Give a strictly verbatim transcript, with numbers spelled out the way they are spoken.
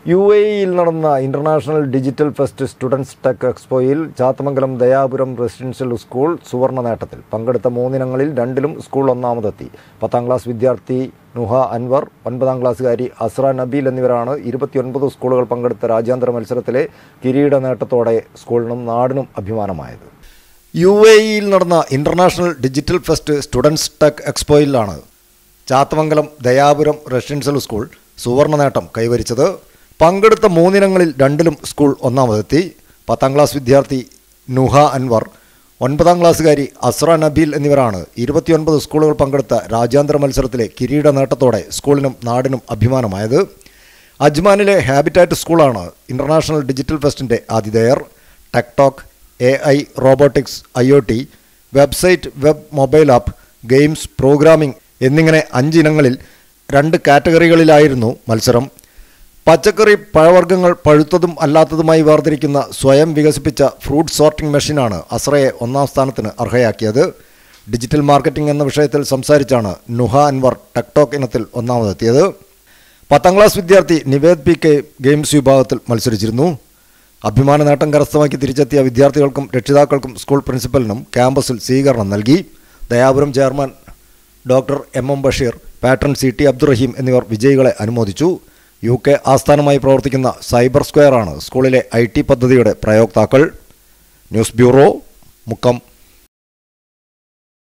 U A ഇയിൽ നടന്ന international digital fest students tech എക്സ്പോയിൽ ചാത്തമംഗലം ദയാപുരം റെസിഡൻഷ്യൽ സ്കൂൾ സുവർണ നേട്ടത്തിൽ. പങ്കെടുത്ത മൂന്നിനങ്ങളിൽ രണ്ടിലും സ്കൂൾ ഒന്നാമതെത്തി. പത്താം ക്ലാസ് വിദ്യാർത്ഥി നുഹ അൻവർ, ഒൻപതാം ക്ലാസ്സുകാരി അസ്ര നബീൽ എന്നിവരാണ് ഇരുപത്തിയൊൻപത് സ്കൂളുകൾ പങ്കെടുത്ത രാജ്യാന്തര മത്സരത്തിലെ കിരീട നേട്ടത്തോടെ സ്കൂളിനും നാടിനും അഭിമാനമായത്. യു എ ഇയിൽ നടന്ന international digital fest students tech എക്സ്പോയിലാണ് ചാത്തമംഗലം ദയാപുരം റെസിഡൻഷ്യൽ സ്കൂൾ സുവർണ നേട്ടം കൈവരിച്ചത്. പങ്കെടുത്ത മൂന്നിനങ്ങളിൽ രണ്ടിലും സ്കൂൾ ഒന്നാമതെത്തി. പത്താം ക്ലാസ് വിദ്യാർത്ഥി നുഹ അൻവർ, ഒൻപതാം ക്ലാസ്സുകാരി അസ്ര നബീൽ എന്നിവരാണ് ഇരുപത്തിയൊൻപത് സ്കൂളുകൾ പങ്കെടുത്ത രാജ്യാന്തര മത്സരത്തിലെ കിരീട നേട്ടത്തോടെ സ്കൂളിനും നാടിനും അഭിമാനമായത്. അജ്മാനിലെ ഹാബിറ്റാറ്റ് സ്കൂളാണ് ഇന്റർനാഷണൽ ഡിജിറ്റൽ ഫെസ്റ്റിൻ്റെ ആതിഥേയർ. Tech talk, A I, robotics, I O T, website, web, mobile app, games, programming എന്നിങ്ങനെ അഞ്ചിനങ്ങളിൽ രണ്ട് കാറ്റഗറികളിലായിരുന്നു മത്സരം. പച്ചക്കറി, പഴവർഗ്ഗങ്ങൾ പഴുത്തതും അല്ലാത്തതുമായി വേർതിരിക്കുന്ന സ്വയം വികസിപ്പിച്ച ഫ്രൂട്ട് സോർട്ടിംഗ് മെഷീനാണ് അസ്രയെ ഒന്നാം സ്ഥാനത്തിന് അർഹയാക്കിയത്. ഡിജിറ്റൽ മാർക്കറ്റിംഗ് എന്ന വിഷയത്തിൽ സംസാരിച്ചാണ് നുഹ അൻവർ ടെക്ടോക്ക് ഇനത്തിൽ ഒന്നാമതെത്തിയത്. പത്താം ക്ലാസ് വിദ്യാർത്ഥി നിവേദ് പി കെ ഗെയിംസ് വിഭാഗത്തിൽ മത്സരിച്ചിരുന്നു. അഭിമാന നേട്ടം കരസ്ഥമാക്കി തിരിച്ചെത്തിയ വിദ്യാർത്ഥികൾക്കും രക്ഷിതാക്കൾക്കും സ്കൂൾ പ്രിൻസിപ്പലിനും ക്യാമ്പസിൽ സ്വീകരണം നൽകി. Dayapuram chairman doctor M M Basheer, patron C T Abdurahim എന്നിവർ വിജയികളെ അനുമോദിച്ചു. യു കെ ആസ്ഥാനമായി പ്രവർത്തിക്കുന്ന സൈബർ സ്ക്വയറാണ് സ്കൂളിലെ ഐ ടി പദ്ധതിയുടെ പ്രയോക്താക്കൾ. News bureau, Mukkam.